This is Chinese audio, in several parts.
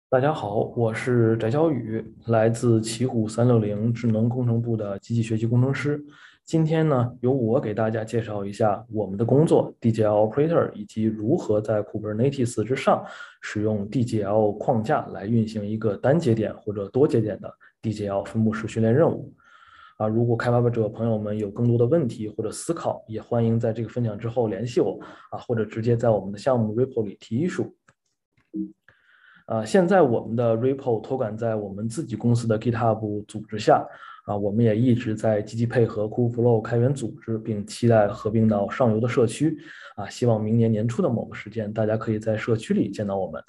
大家好，我是翟小宇，来自奇虎360智能工程部的机器学习工程师。今天呢，由我给大家介绍一下我们的工作 DJL Operator 以及如何在 Kubernetes 之上使用 DJL 框架来运行一个单节点或者多节点的 DJL 分布式训练任务。如果开发者朋友们有更多的问题或者思考，也欢迎在这个分享之后联系我或者直接在我们的项目 repo 里提 issue。现在我们的 repo 托管在我们自己公司的 GitHub 组织下，我们也一直在积极配合 Kubeflow 开源组织，并期待合并到上游的社区，希望明年年初的某个时间，大家可以在社区里见到我们。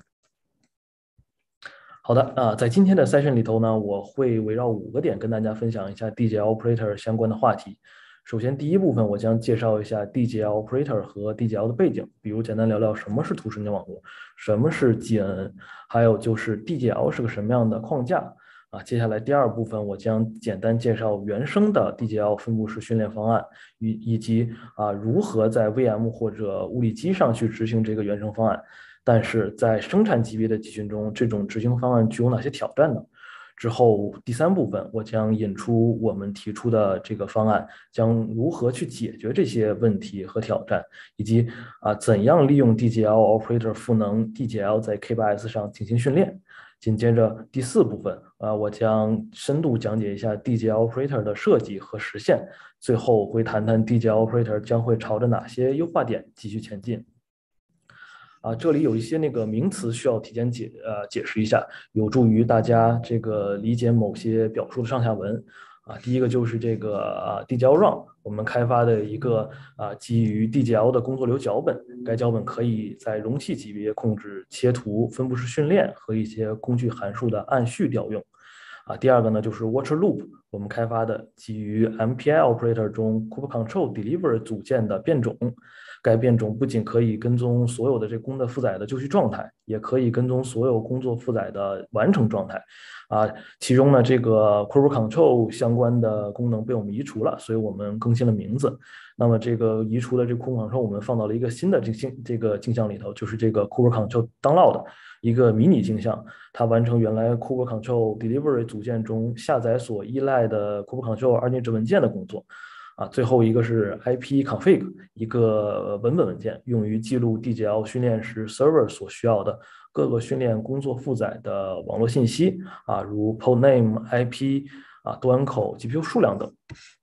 好的，在今天的 session 里头呢，我会围绕5个点跟大家分享一下 DJL Operator 相关的话题。首先，第一部分我将介绍一下 DJL Operator 和 DJL 的背景，比如简单聊聊什么是图神经网络，什么是 GNN，还有就是 DJL 是个什么样的框架。接下来第二部分我将简单介绍原生的 DJL 分布式训练方案，以及如何在 VM 或者物理机上去执行这个原生方案。但是在生产级别的集群中，这种执行方案具有哪些挑战呢？之后第三部分，我将引出我们提出的这个方案，将如何去解决这些问题和挑战，以及怎样利用 DJL operator赋能 DJL 在 K8s 上进行训练。紧接着第四部分，我将深度讲解一下 DJL operator 的设计和实现，最后会谈谈 DJL operator 将会朝着哪些优化点继续前进。这里有一些那个名词需要提前解释一下，有助于大家这个理解某些表述的上下文。第一个就是这个DJL Run，我们开发的一个基于 DJL 的工作流脚本，该脚本可以在容器级别控制切图、分布式训练和一些工具函数的按序调用。第二个呢就是 Watcher Loop，我们开发的基于 MPI operator 中 Kube Control Deliver 组件的变种。该变种不仅可以跟踪所有的这功能负载的就绪状态，也可以跟踪所有工作负载的完成状态。啊，其中呢，这个 Kube Control 相关的功能被我们移除了，所以我们更新了名字。那么这个移除的这个 Kube Control 我们放到了一个新的这个镜像里头，就是这个 Kube Control Download 一个迷你镜像，它完成原来 Kube Control Delivery 组件中下载所依赖的 Kube Control 二进制文件的工作。最后一个是 ipconfig，一个文本文件，用于记录 DJL 训练时 server 所需要的各个训练工作负载的网络信息如 port name、IP 端口、GPU 数量等。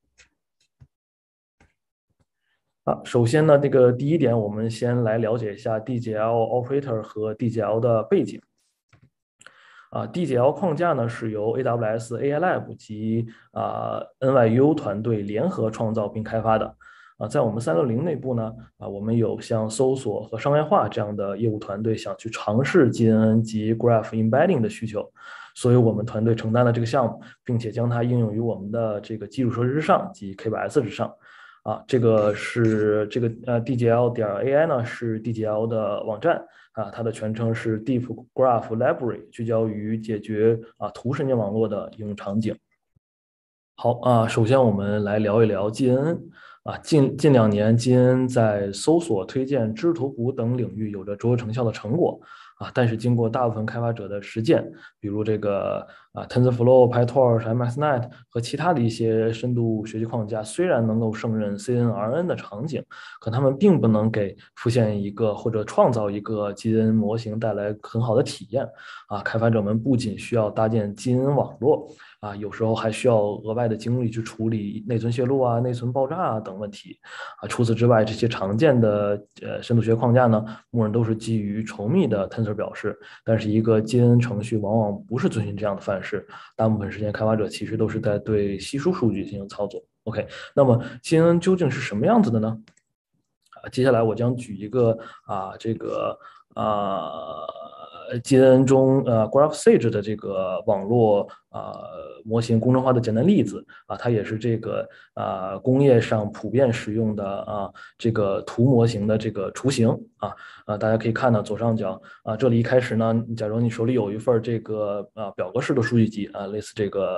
首先呢，这个第一点，我们先来了解一下 DJL operator 和 DJL 的背景。DJL 框架呢是由 AWS AI Lab 及NYU 团队联合创造并开发的。在我们360内部呢，我们有像搜索和商业化这样的业务团队想去尝试 GNN 及 Graph Embedding 的需求，所以我们团队承担了这个项目，并且将它应用于我们的这个基础设施之上及 K8s 之上。这个是这个DJL 点 AI 呢是 DJL 的网站，它的全称是 Deep Graph Library，聚焦于解决图神经网络的应用场景。好首先我们来聊一聊 GNN。近2年，GNN 在搜索、推荐、知识图谱等领域有着卓有成效的成果但是经过大部分开发者的实践，比如这个TensorFlow、PyTorch、MXNet 和其他的一些深度学习框架，虽然能够胜任 CNRN 的场景，可他们并不能给复现一个或者创造一个 GNN 模型带来很好的体验开发者们不仅需要搭建 GNN 网络。有时候还需要额外的精力去处理内存泄露内存爆炸等问题除此之外，这些常见的深度学框架呢，默认都是基于稠密的 tensor 表示，但是一个 GNN 程序往往不是遵循这样的范式，大部分时间开发者其实都是在对稀疏数据进行操作。OK，那么 GNN 究竟是什么样子的呢？接下来我将举一个这个GNN 中Graph Sage 的这个网络模型工程化的简单例子啊，它也是这个工业上普遍使用的这个图模型的这个雏形大家可以看到左上角这里一开始呢，假如你手里有一份这个表格式的数据集类似这个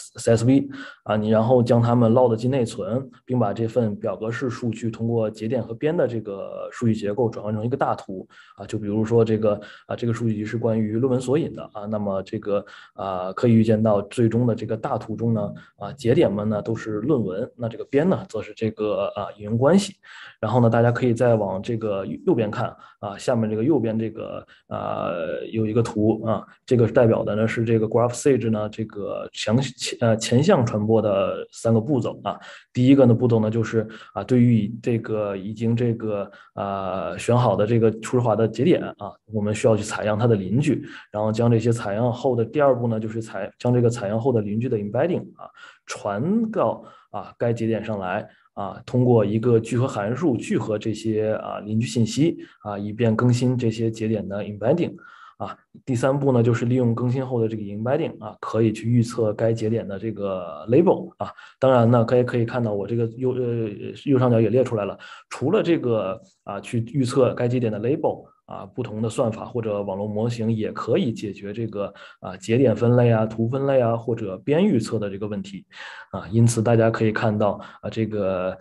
CSV 你然后将它们 load 进内存，并把这份表格式数据通过节点和边的这个数据结构转换成一个大图就比如说这个这个数据集是关于论文索引的那么这个可以预见到最终的这个大图中呢节点们呢都是论文，那这个边呢则是这个引用关系。然后呢，大家可以再往这个右边看下面这个右边这个有一个图这个代表的呢是这个 GraphSage 呢这个前向传播的3个步骤第一个呢步骤呢就是对于这个已经这个选好的这个初始化的节点我们需要去采样它的邻居，然后将这些采样后的第2步呢就是将这个采样后的邻居的 embedding传到该节点上来通过一个聚合函数聚合这些邻居信息以便更新这些节点的 embedding第3步呢就是利用更新后的这个 embedding可以去预测该节点的这个 label当然呢可以看到我这个右上角也列出来了，除了这个去预测该节点的 label不同的算法或者网络模型也可以解决这个节点分类图分类或者边预测的这个问题因此大家可以看到这个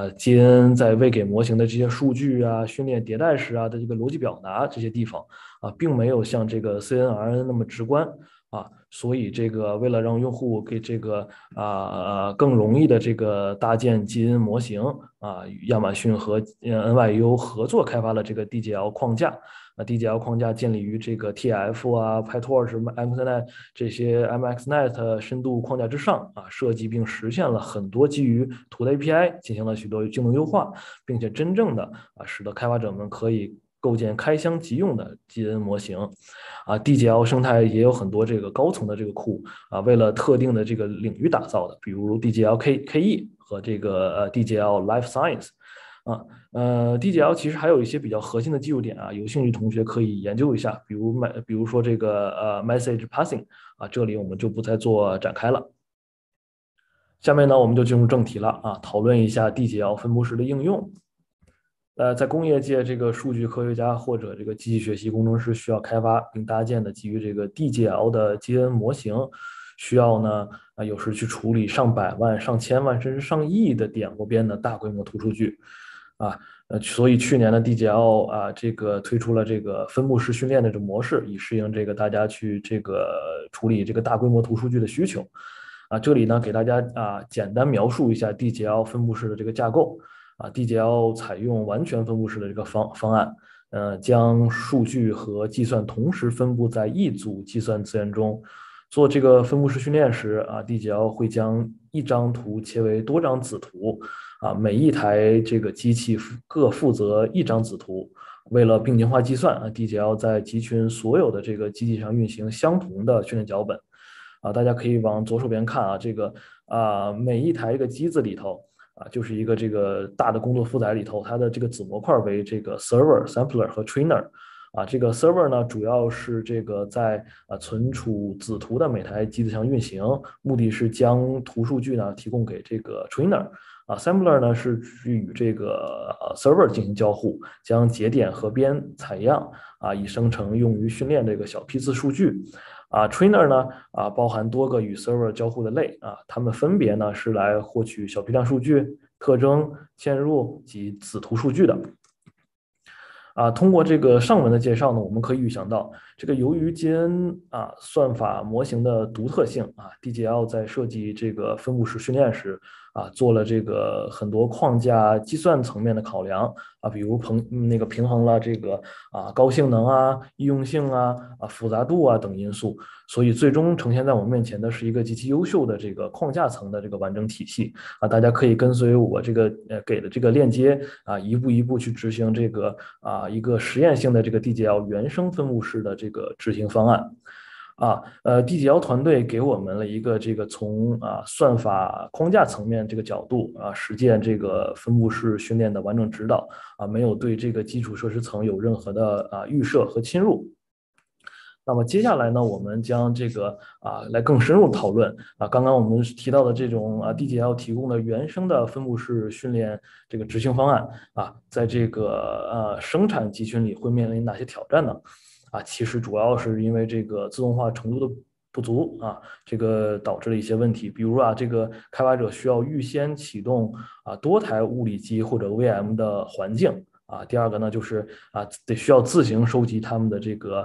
CNN 在喂给模型的这些数据训练迭代时的这个逻辑表达这些地方并没有像这个 CNN 那么直观所以这个为了让用户给这个更容易的这个搭建基因模型亚马逊和NYU 合作开发了这个 DGL 框架。DGL 框架建立于这个 TF PyTorch MXNet 这些 MXNet 深度框架之上设计并实现了很多基于图的 API， 进行了许多性能优化，并且真正的使得开发者们可以构建开箱即用的基因模型DGL 生态也有很多这个高层的这个库为了特定的这个领域打造的，比如 DGL KE 和这个DGL Life Science DGL 其实还有一些比较核心的技术点有兴趣同学可以研究一下，比如说这个message passing这里我们就不再做展开了。下面呢我们就进入正题了讨论一下 DGL 分布式的应用。在工业界，这个数据科学家或者这个机器学习工程师需要开发并搭建的基于这个 DGL 的基因模型，需要呢有时去处理上百万、上千万甚至上亿的点或边的大规模图数据所以去年的 DGL 这个推出了这个分布式训练的这模式，以适应这个大家去这个处理这个大规模图数据的需求这里呢给大家简单描述一下 DGL 分布式的这个架构DGL 采用完全分布式的这个方案将数据和计算同时分布在一组计算资源中。做这个分布式训练时DGL 会将一张图切为多张子图每一台这个机器各负责一张子图。为了并行化计算DGL 在集群所有的这个机器上运行相同的训练脚本大家可以往左手边看这个每一台这个机子里头就是一个这个大的工作负载里头，它的这个子模块为这个 server、sampler 和 trainer这个 server 呢主要是这个在存储子图的每台机子上运行，目的是将图数据呢提供给这个 trainer sampler 呢是与这个server 进行交互，将节点和边采样以生成用于训练这个小批次数据trainer 呢包含多个与 server 交互的类它们分别呢是来获取小批量数据、特征、嵌入及子图数据的。通过这个上文的介绍呢，我们可以预想到，这个由于基因算法模型的独特性DGL 在设计这个分布式训练时做了这个很多框架计算层面的考量比如平衡了这个高性能易用性复杂度等因素，所以最终呈现在我们面前的是一个极其优秀的这个框架层的这个完整体系大家可以跟随我这个给的这个链接一步一步去执行这个一个实验性的这个 DGL 原生分布式的这个执行方案DGL 团队给我们了一个这个从算法框架层面这个角度实践这个分布式训练的完整指导没有对这个基础设施层有任何的预设和侵入。 那么接下来呢，我们将这个来更深入讨论刚刚我们提到的这种DJL 提供的原生的分布式训练这个执行方案在这个生产集群里会面临哪些挑战呢？其实主要是因为这个自动化程度的不足这个导致了一些问题，比如这个开发者需要预先启动多台物理机或者 VM 的环境。第二个呢，就是得需要自行收集他们的这个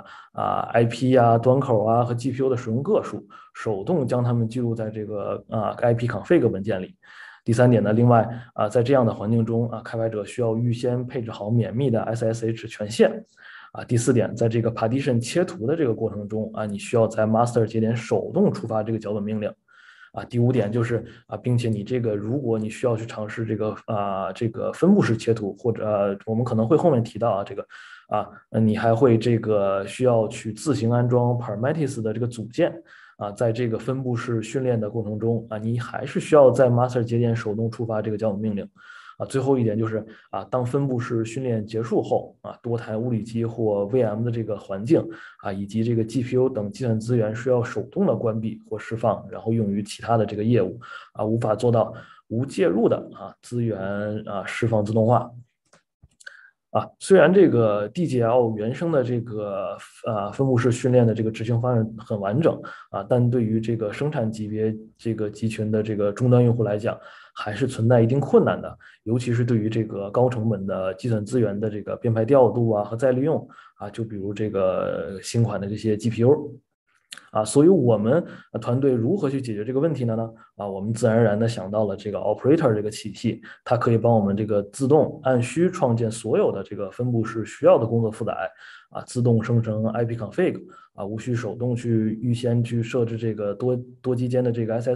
IP 端口和 GPU 的使用个数，手动将它们记录在这个IP config 文件里。第三点呢，另外在这样的环境中开发者需要预先配置好免密的 SSH 权限。第四点，在这个 partition 切图的这个过程中你需要在 master 节点手动触发这个脚本命令。第五点就是并且你这个如果你需要去尝试这个分布式切图，或者我们可能会后面提到你还会这个需要去自行安装 Parametis 的这个组件在这个分布式训练的过程中你还是需要在 master 节点手动触发这个脚本命令。最后一点就是当分布式训练结束后多台物理机或 VM 的这个环境以及这个 GPU 等计算资源需要手动的关闭或释放，然后用于其他的这个业务无法做到无介入的资源释放自动化。虽然这个 DGL 原生的这个分布式训练的这个执行方案很完整但对于这个生产级别这个集群的这个终端用户来讲，还是存在一定困难的，尤其是对于这个高成本的计算资源的这个编排调度和再利用就比如这个新款的这些 GPU。所以我们团队如何去解决这个问题呢？我们自然而然的想到了这个 operator 这个体系，它可以帮我们这个自动按需创建所有的这个分布式需要的工作负载自动生成 IP config 无需手动去预先去设置这个多机间的这个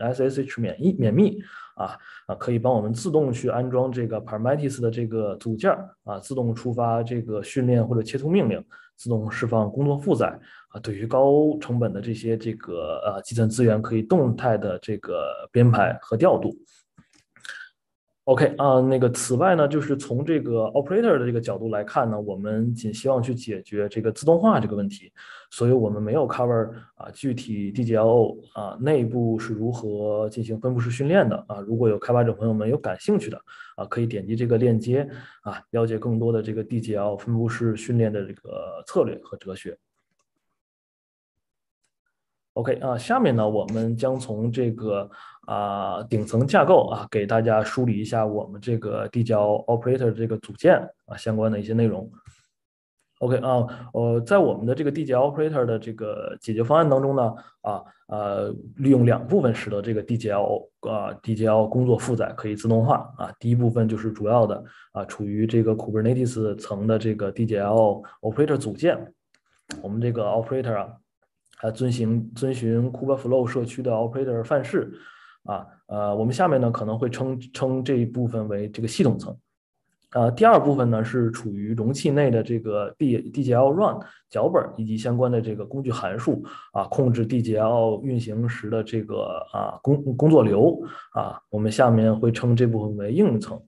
SSH 免密可以帮我们自动去安装这个 Parametis 的这个组件自动触发这个训练或者切图命令，自动释放工作负载对于高成本的这些这个计算资源可以动态的这个编排和调度。OK 此外呢，就是从这个 operator 的这个角度来看呢，我们仅希望去解决这个自动化这个问题，所以我们没有 cover 具体 DGLO 内部是如何进行分布式训练的如果有开发者朋友们有感兴趣的可以点击这个链接了解更多的这个 DGL 分布式训练的这个策略和哲学。OK 下面呢，我们将从这个顶层架构给大家梳理一下我们这个递交 operator 这个组件相关的一些内容。OK 在我们的这个递交 operator 的这个解决方案当中呢利用两部分使得这个 DGL 工作负载可以自动化第一部分就是主要的处于这个 Kubernetes 层的这个 DGL operator 组件，我们这个 operator遵循 Kubeflow 社区的 operator 范式我们下面呢可能会称这一部分为这个系统层。第二部分呢是处于容器内的这个 DGL run 脚本以及相关的这个工具函数控制 DGL 运行时的这个工作流我们下面会称这部分为应用层。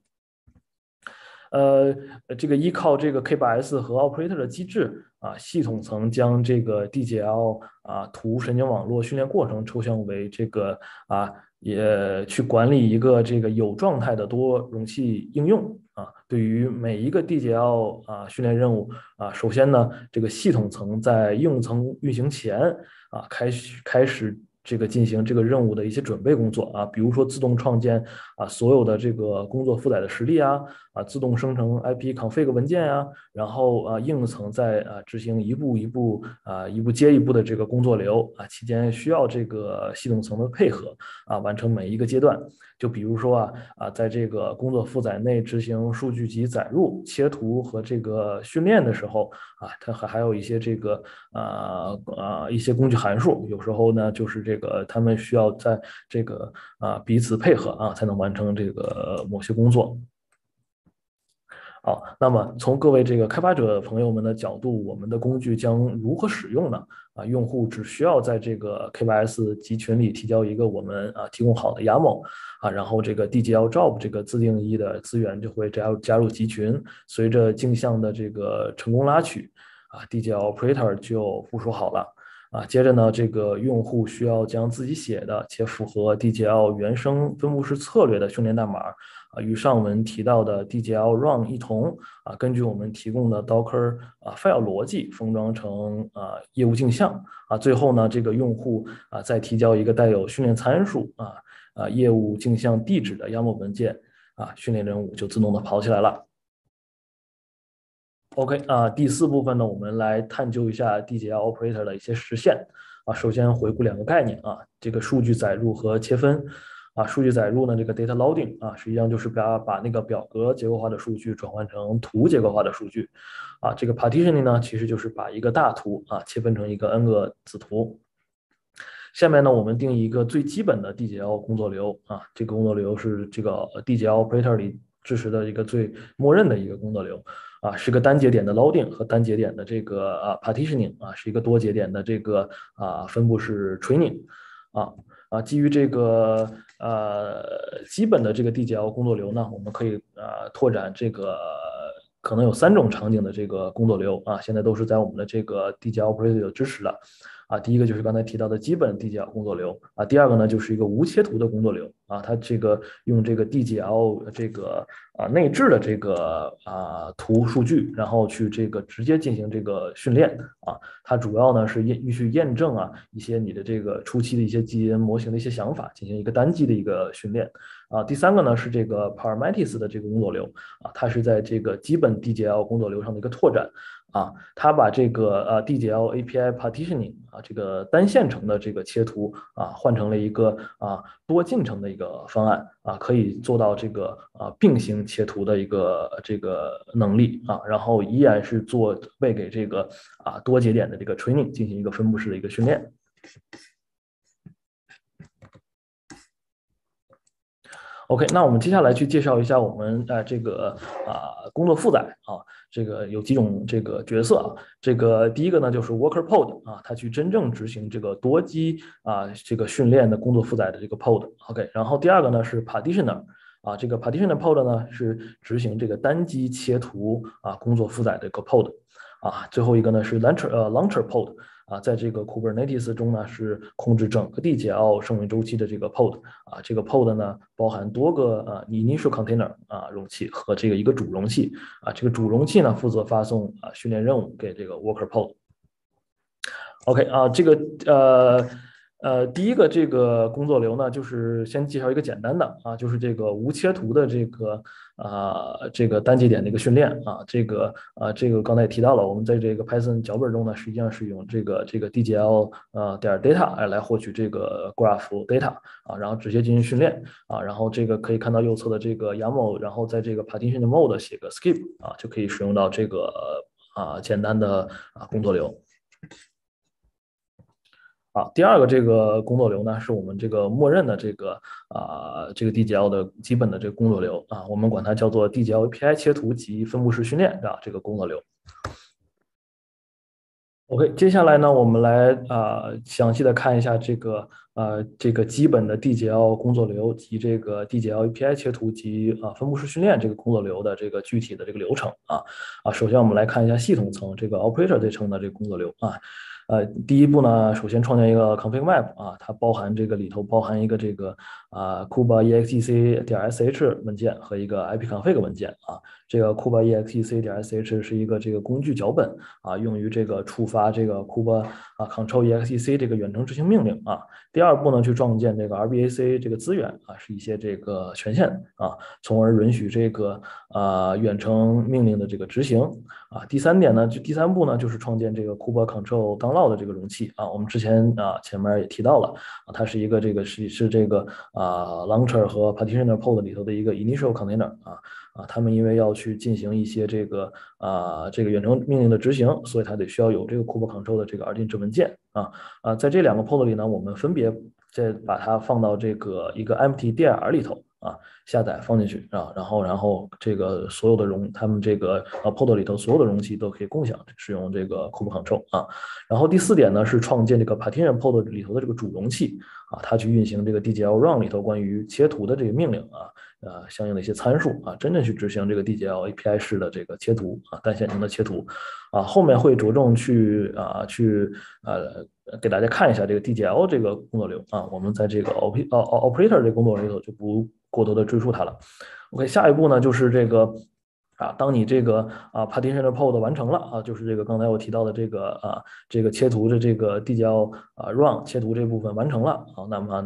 这个依靠这个 K8s 和 operator 的机制系统层将这个 DGL 图神经网络训练过程抽象为这个也去管理一个这个有状态的多容器应用对于每一个 DGL 训练任务首先呢，这个系统层在应用层运行前开始这个进行这个任务的一些准备工作比如说自动创建所有的这个工作负载的实例自动生成 IP config 文件然后应用层在执行一步一步接一步的这个工作流期间需要这个系统层的配合完成每一个阶段。就比如说在这个工作负载内执行数据集载入、切图和这个训练的时候它还有一些这个一些工具函数，有时候呢就是这个他们需要在这个彼此配合才能完成这个某些工作。好，那么从各位这个开发者朋友们的角度，我们的工具将如何使用呢？用户只需要在这个 K8s 集群里提交一个我们提供好的 YAML然后这个 DGL job 这个自定义的资源就会加入集群，随着镜像的这个成功拉取 DJL Operator 就部署好了。接着呢，这个用户需要将自己写的且符合 DJL 原生分布式策略的训练代码与上文提到的 DJL Run 一同根据我们提供的 Docker file 逻辑封装成业务镜像最后呢，这个用户再提交一个带有训练参数业务镜像地址的 YAML 文件训练任务就自动的跑起来了。OK 第四部分呢，我们来探究一下 DJL Operator 的一些实现首先回顾两个概念这个数据载入和切分数据载入呢，这个 data loading 实际上就是把那个表格结构化的数据转换成图结构化的数据这个 partitioning 呢，其实就是把一个大图切分成一个 n 个子图。下面呢，我们定义一个最基本的 DJL 工作流这个工作流是这个 DJL Operator 里支持的一个最默认的一个工作流是个单节点的 loading 和单节点的这个partitioning 是一个多节点的这个分布式 training 基于这个基本的这个 DJL 工作流呢，我们可以拓展这个可能有3种场景的这个工作流现在都是在我们的这个 DJL Operator 有支持的第一个就是刚才提到的基本 DJL 工作流第二个呢就是一个无切图的工作流它这个用这个 DJL 这个内置的这个图数据，然后去这个直接进行这个训练它主要呢是去验证一些你的这个初期的一些基因模型的一些想法，进行一个单机的一个训练第三个呢是这个 Parametis 的这个工作流它是在这个基本 DJL 工作流上的一个拓展它把这个DJL API partitioning这个单线程的这个切图换成了一个多进程的一个方案可以做到这个并行切图的一个这个能力然后依然是为给这个多节点的这个 training 进行一个分布式的一个训练。OK， 那我们接下来去介绍一下我们这个工作负载这个有几种这个角色这个第一个呢就是 worker pod 它去真正执行这个多机这个训练的工作负载的这个 pod。OK， 然后第二个呢是 partitioner这个 partitioner pod 呢是执行这个单机切图工作负载的一个 pod。最后一个呢是 launcher pod。在这个 Kubernetes 中呢，是控制整个 DJL 生命周期的这个 pod 这个 pod 呢包含多个initial container 容器和这个一个主容器这个主容器呢负责发送训练任务给这个 worker pod。OK 这个第一个这个工作流呢，就是先介绍一个简单的就是这个无切图的这个单节点的一个训练这个刚才也提到了，我们在这个 Python 脚本中呢，实际上是用这个DJL点 data 来获取这个 graph data然后直接进行训练然后这个可以看到右侧的这个 YAML， 然后在这个 partition mode 写个 skip 就可以使用到这个简单的工作流。第二个这个工作流呢，是我们这个默认的这个DJL 的基本的这个工作流我们管它叫做 DJL API 切图及分布式训练这个工作流。OK， 接下来呢，我们来详细的看一下这个基本的 DJL 工作流及这个 DJL API 切图及分布式训练这个工作流的这个具体的这个流程首先我们来看一下系统层这个 operator 这层的这个工作流第一步呢，首先创建一个 config map它包含这个里头包含一个这个kuba exec 点 sh 文件和一个 ipconfig 文件这个 kuba exec 点 sh 是一个这个工具脚本用于这个触发这个 kuba control exec 这个远程执行命令第二步呢，去创建这个 RBAC 这个资源是一些这个权限从而允许这个远程命令的这个执行第三步呢，就是创建这个 kuba control download 的这个容器我们之前前面也提到了它是一个这个是这个launcher 和 partitioner pod 里头的一个 initial container他们因为要去进行一些这个远程命令的执行，所以它得需要有这个 kuba control 的这个 RTINT 文件在这2个 pod 里呢，我们分别再把它放到这个一个 empty dir 里头啊下载放进去啊，然后这个所有的他们这个pod 里头所有的容器都可以共享使用这个 kube control 啊。然后第4点呢是创建这个 partition pod 里头的这个主容器啊，它去运行这个 DGL run 里头关于切图的这个命令啊。相应的一些参数啊，真正去执行这个 DGL API 式的这个切图啊，单线程的切图啊，后面会着重去给大家看一下这个 DGL 这个工作流啊，我们在这个 operator 这个工作流里头就不过多的赘述它了。OK， 下一步呢就是这个当你这个partition pod 完成了啊，就是这个刚才我提到的这个切图的这个 DGL run 切图这部分完成了啊，那么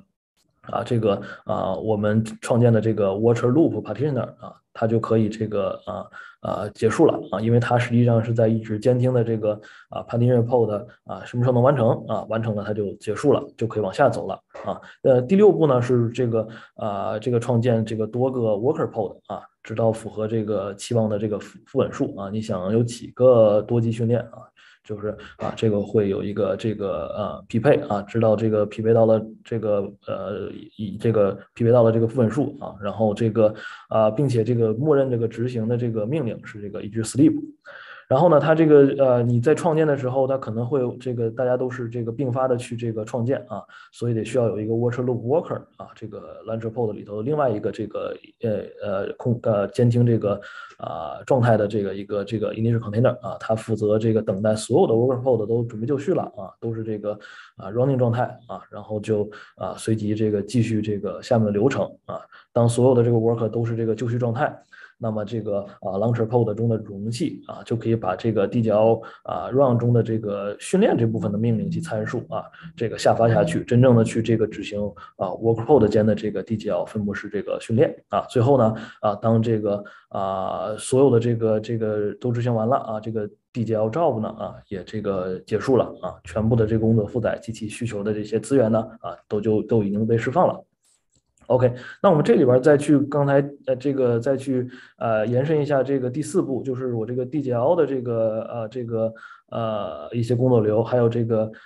我们创建的这个 watcher loop partitioner 啊，它就可以结束了啊，因为它实际上是在一直监听的这个partitioner pod 什么时候能完成啊，完成了它就结束了，就可以往下走了啊。第6步呢是这个创建这个多个 worker pod 啊，直到符合这个期望的这个副稳数啊，你想有几个多级训练啊？就是这个会有一个匹配啊，直到这个匹配到了这个匹配到了这个副稳数啊，然后并且这个默认这个执行的这个命令是这个一句 sleep。然后呢，它这个你在创建的时候，它可能会有这个大家都是这个并发的去这个创建啊，所以得需要有一个 watcher loop worker 啊，这个 launcher pod 里头另外一个监听这个状态的这个initial container 啊，它负责这个等待所有的 worker pod 都准备就绪了啊，都是这个running 状态啊，然后就随即这个继续这个下面的流程啊，当所有的这个 worker 都是这个就绪状态。那么这个launcher pod 中的容器啊，就可以把这个 DGL run 中的这个训练这部分的命令及参数啊，这个下发下去，真正的去这个执行worker pod 间的这个 DGL 分布式这个训练啊。最后呢当这个所有的这个都执行完了啊，这个 DGL job 呢也这个结束了啊，全部的这个工作负载及其需求的这些资源呢都已经被释放了。OK，那我们这里边再去刚才再去延伸一下这个第4步，就是我这个 DGL 的一些工作流，还有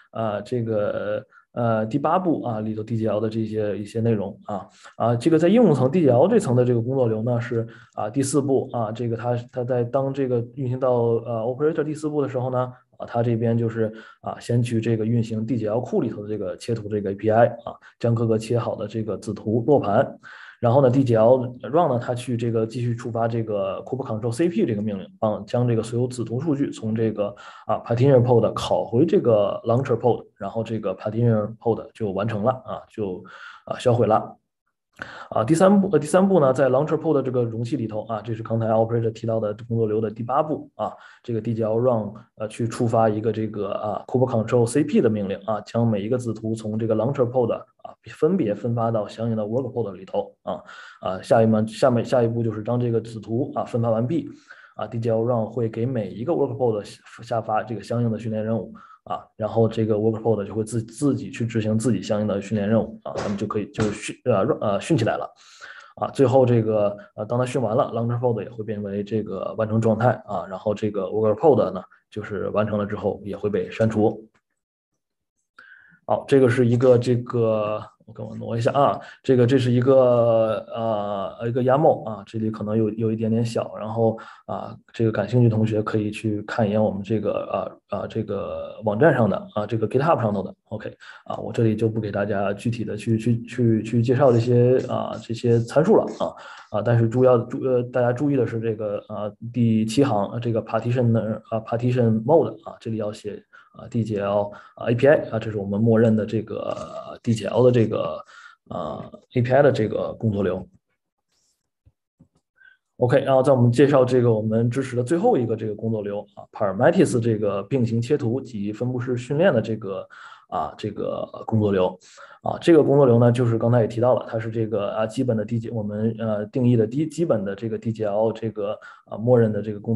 第8步里头 DGL 的一些内容这个在应用层 DGL 这层的这个工作流呢是第4步这个它在当这个运行到operator 第4步的时候呢。它这边就是先去这个运行 DGL 库里头的这个切图这个 API 将各个切好的这个子图落盘，然后呢 DGL run 呢它去这个继续触发这个 kube control CP 这个命令，将这个所有子图数据从这个partitioner pod 拷回这个 launcher pod， 然后这个 partitioner pod 就完成了就销毁了。第三步呢，在 launcher pod 这个容器里头这是刚才 operator 提到的工作流的第8步这个 DGL run 去触发一个这个kube control CP 的命令将每一个子图从这个 launcher pod 分别分发到相应的 worker pod 里头下一步就是当这个子图分发完毕DGL run 会给每一个 worker pod 下发这个相应的训练任务。然后这个 worker pod 就会自己去执行自己相应的训练任务他们就可以训起来了最后这个当它训完了 launcher pod 也会变为这个完成状态然后这个 worker pod 呢就是完成了之后也会被删除。好，这个是一个我跟我挪一下这是一个YAML这里可能有一点点小，然后这个感兴趣的同学可以去看一眼我们这个网站上的这个 GitHub 上头的 OK 我这里就不给大家具体的去介绍这些参数了但是大家注意的是这个第7行这个 partition mode 这里要写DGL API 这是我们默认的这个 DGL 的这个API 的这个工作流。OK， 然后在我们介绍这个我们支持的最后一个这个工作流Parametis 这个并行切图及分布式训练的这个工作流这个工作流呢，就是刚才也提到了，它是这个基本的我们定义的基本的这个 DGL 这个默认的这个工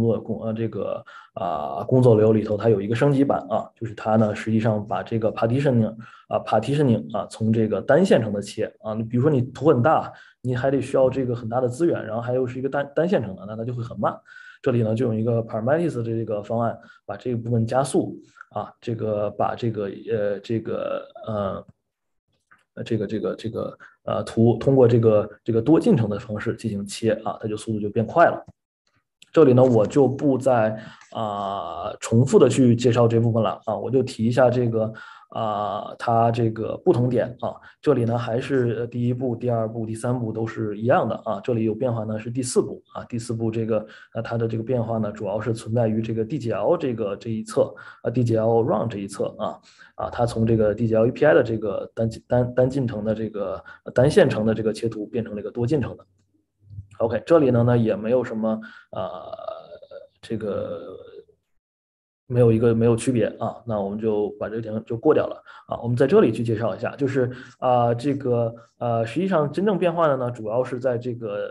作流里头，它有一个升级版就是它呢实际上把这个 partitioning 从这个单线程的切你比如说你图很大，你还得需要这个很大的资源，然后还有是一个单线程的，那它就会很慢。这里呢就用一个 Parametis 的这个方案，把这个部分加速这个把图通过这个多进程的方式进行切啊，它就速度就变快了。这里呢，我就不再重复的去介绍这部分了啊，我就提一下这个它这个不同点啊。这里呢还是第一步、第二步、第三步都是一样的啊。这里有变化呢是第四步啊，第四步这个它的这个变化呢主要是存在于这个 DGL 这一侧DGL run 这一侧它从这个 DGL API 的这个单进程的这个单线程的这个切图变成了一个多进程的。OK，这里呢也没有什么这个没有区别啊，那我们就把这个点就过掉了啊。我们在这里去介绍一下，就是实际上真正变化的呢，主要是在这个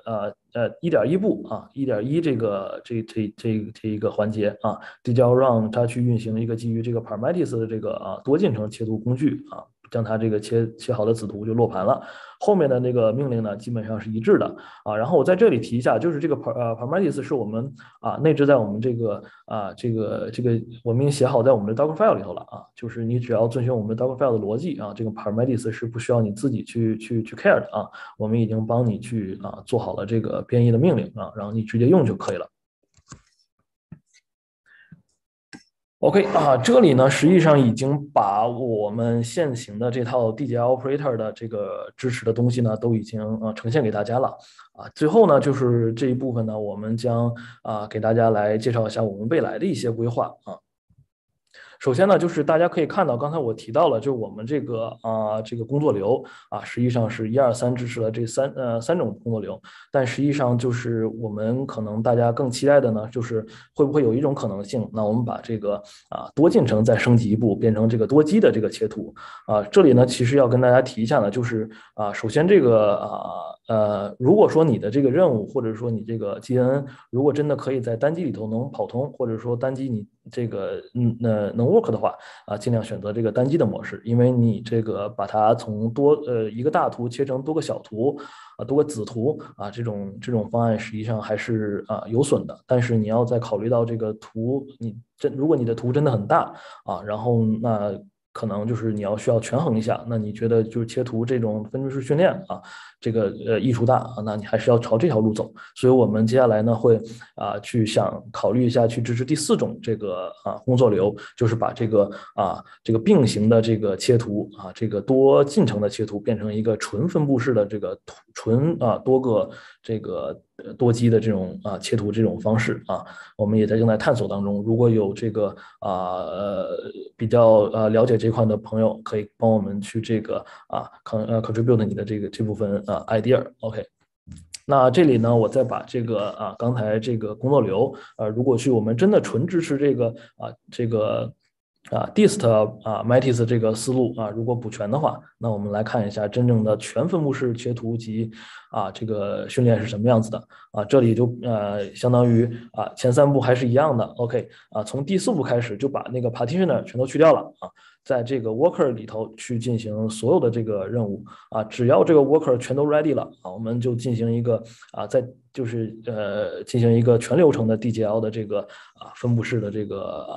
1.1步啊1.1这一个环节啊，这叫让它去运行一个基于这个 Parmetis 的这个多进程切图工具啊。将它这个切好的子图就落盘了，后面的那个命令呢基本上是一致的啊。然后我在这里提一下，就是这个Parmetis 是我们内置在我们这个我们已经写好在我们的 Dockerfile 里头了啊。就是你只要遵循我们的 Dockerfile 的逻辑啊，这个 Parmetis 是不需要你自己去 care 的啊。我们已经帮你去做好了这个编译的命令啊，然后你直接用就可以了。OK 这里呢实际上已经把我们现行的这套 DJL Operator 的这个支持的东西呢都已经呈现给大家了最后呢就是这一部分呢，我们将给大家来介绍一下我们未来的一些规划首先呢，就是大家可以看到，刚才我提到了，就我们这个工作流实际上是1、2、3支持了这三种工作流，但实际上就是我们可能大家更期待的呢，就是会不会有一种可能性，那我们把这个多进程再升级一步，变成这个多机的这个切图这里呢，其实要跟大家提一下呢，就是首先这个如果说你的这个任务或者说你这个 GNN 如果真的可以在单机里头能跑通，或者说单机你这个能 work 的话尽量选择这个单机的模式，因为你这个把它从一个大图切成多个小图多个子图这种方案实际上还是有损的。但是你要再考虑到这个图，如果你的图真的很大然后那可能就是你需要权衡一下，那你觉得就是切图这种分支式训练这个益处大那你还是要朝这条路走。所以我们接下来呢会去想考虑一下去支持第4种这个工作流，就是把这个并行的这个切图这个多进程的切图变成一个纯分布式的这个纯多个这个多机的这种切图这种方式我们也正在探索当中。如果有这个比较了解这块的朋友，可以帮我们去这个contribute 你的这部分idea。OK，那这里呢，我再把这个刚才这个工作流如果我们真的纯支持这个dist metis 这个思路如果补全的话，那我们来看一下真正的全分布式切图及这个训练是什么样子的这里就相当于前3步还是一样的。OK 从第4步开始就把那个 partitioner 全都去掉了在这个 worker 里头去进行所有的这个任务只要这个 worker 全都 ready 了我们就进行一个进行一个全流程的 DGL 的这个分布式的这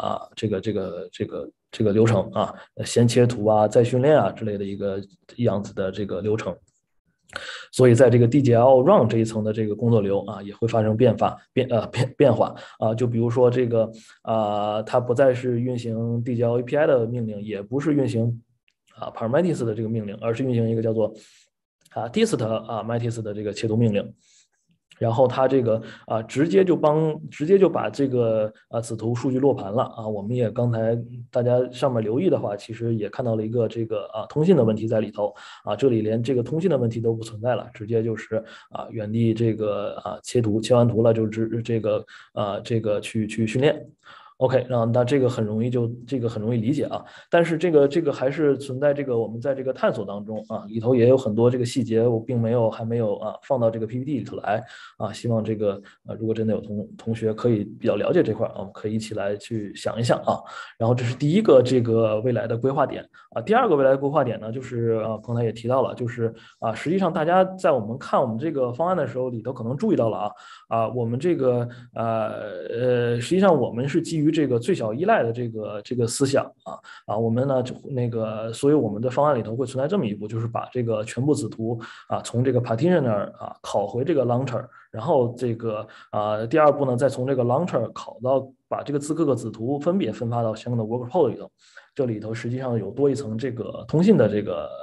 个流程先切图再训练之类的一个样子的这个流程。所以在这个 DGL run 这一层的这个工作流也会发生变化就比如说这个它不再是运行 DGL API 的命令，也不是运行Parmetis 的这个命令，而是运行一个叫做dist metis 的这个切图命令。然后它这个直接就把这个子图数据落盘了我们也刚才大家上面留意的话，其实也看到了一个这个通信的问题在里头这里连这个通信的问题都不存在了，直接就是原地这个切完图了就这个去训练。OK，那这个很容易理解但是这个还是存在这个我们在这个探索当中里头也有很多这个细节，我还没有放到这个 PPT 里头来希望这个如果真的有同学可以比较了解这块我们可以一起来去想一想然后这是第一个这个未来的规划点第二个未来的规划点呢，就是刚才也提到了，就是实际上大家在我们看我们这个方案的时候里头可能注意到了我们这个实际上我们是基于于这个最小依赖的这个思想我们呢就所以我们的方案里头会存在这么一步，就是把这个全部子图从这个 partition 那儿拷回这个 launcher，然后第二步呢再从这个 launcher拷到把这个各个子图分别分发到相应的 worker pod 里头。这里头实际上有多一层这个通信的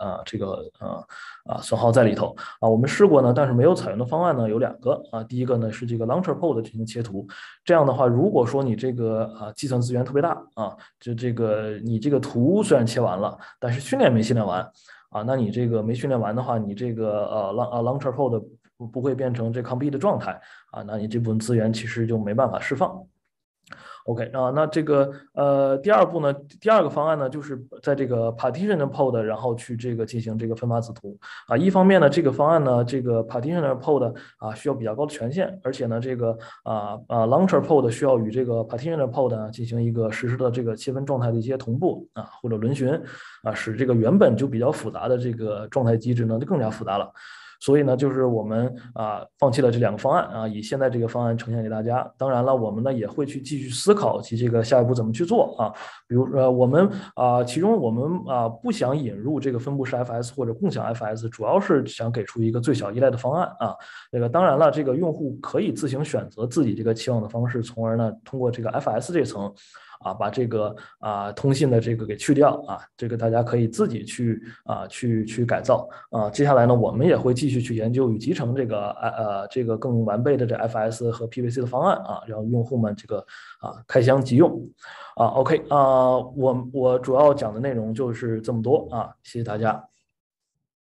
损耗在里头我们试过呢，但是没有采用的方案呢有2个第一个呢是这个 launcher pod 进行切图，这样的话，如果说你这个计算资源特别大你这个图虽然切完了，但是训练没训练完那你这个没训练完的话，你这个launcher pod 不会变成这 complete 的状态那你这部分资源其实就没办法释放。OK 那这个第二步呢，第二个方案呢，就是在这个 partition pod 然后去这个进行这个分发子图一方面呢，这个方案呢，这个 partition pod 需要比较高的权限，而且呢，这个launcher pod 需要与这个 partition pod 进行一个实时的这个切分状态的一些同步或者轮询使这个原本就比较复杂的这个状态机制呢就更加复杂了。所以呢，就是我们放弃了这2个方案以现在这个方案呈现给大家。当然了，我们呢也会去继续思考其这个下一步怎么去做比如我们其中我们不想引入这个分布式 FS 或者共享 FS， 主要是想给出一个最小依赖的方案当然了，这个用户可以自行选择自己这个期望的方式，从而呢通过这个 FS 这层把这个通信的这个给去掉这个大家可以自己去改造接下来呢，我们也会继续去研究与集成这个更完备的这 FS 和 PVC 的方案让用户们这个开箱即用OK 我主要讲的内容就是这么多谢谢大家。